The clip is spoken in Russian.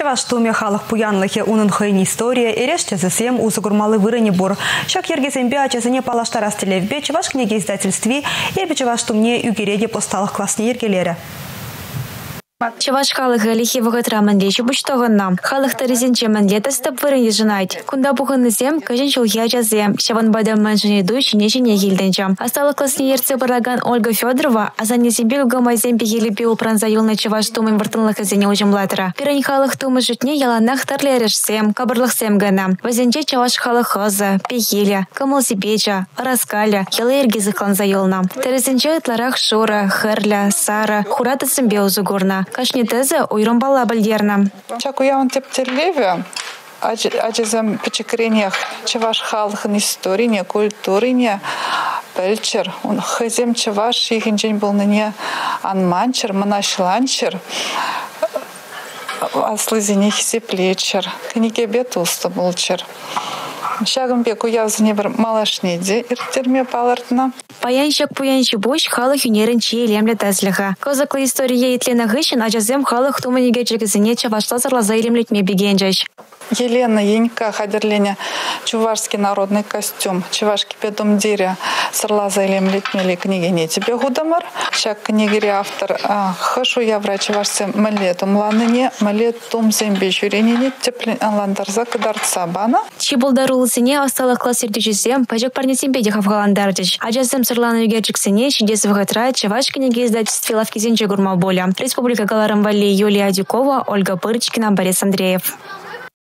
Чаваштуме халық пуянлыхе унын хыйн история, эреште засем узы гурмалы вырыне бур. Шак ергезембе ачасыне палаштарас телевбе Чаваш книги издательстви, ебе Чаваштумне югереде посталых классне ергелері. Чаваш халыхы лихи вғытра мандеші бұштоғынна. Халықты резенче мандеті стып вырын ежінайд. Кунда бұғынны зем, кажын шулхи ачазем. Шаван бада манжыне ду шине елденчам. Асталық классне ерце бараган Ольга Федорова, азане зембе угамай зембе елепе упранза юлны Чаваш тумын выртынлық азене ужымлатыра. Пирань халық тумы жутне яланах тарлерешсем, кабырлықсем гана. Вазенче Чаваш халыхызы, пехеля, камыл сибеча, раскаля, ялы ергезы кланза юлна. Терезенче ытларах шура, хырля, сара, хураты зембе узугурна. Кашни тезе уйрумбала бальдерна. Чаку я он тептерлеве, аджезам печекрениях Чаваш халхын историне, культурине, пельчер. Он хазем Чаваш ихинчень был на не анманчер, манашланчер, аслызине хисеплечер, книге бетулста булчер. Шагым беку явзыне бір малашнеде иртерме палартна. Паянщик пуянщи бош халых юнерен чьи лемле тезлиха. Козаклы история итлена гыщен, аджазем халых туманеге чегезине Чавашла зарлаза илемлетме бегенжащ. Елена Янька хадерленя чувашский народный костюм. Чувашки педом дире сарлаза илемлетмели книги не тебе гудамар. Шак книгири автор хашу я врач чувашце малетум ланыне, малетум зембе жюренине теплен анландарза кадарца бана. Чибулдарул сине осталых класс сердючесем, пажек парнесем бедихов галандардич. Аджазем сарлану югерчиксине, щедес вгатра, Чаваш книги издательстве лавки зенче гурмаболя. Республика Галарамвали, Юлия Дюкова, Ольга Пырочкина, Борис Андреев.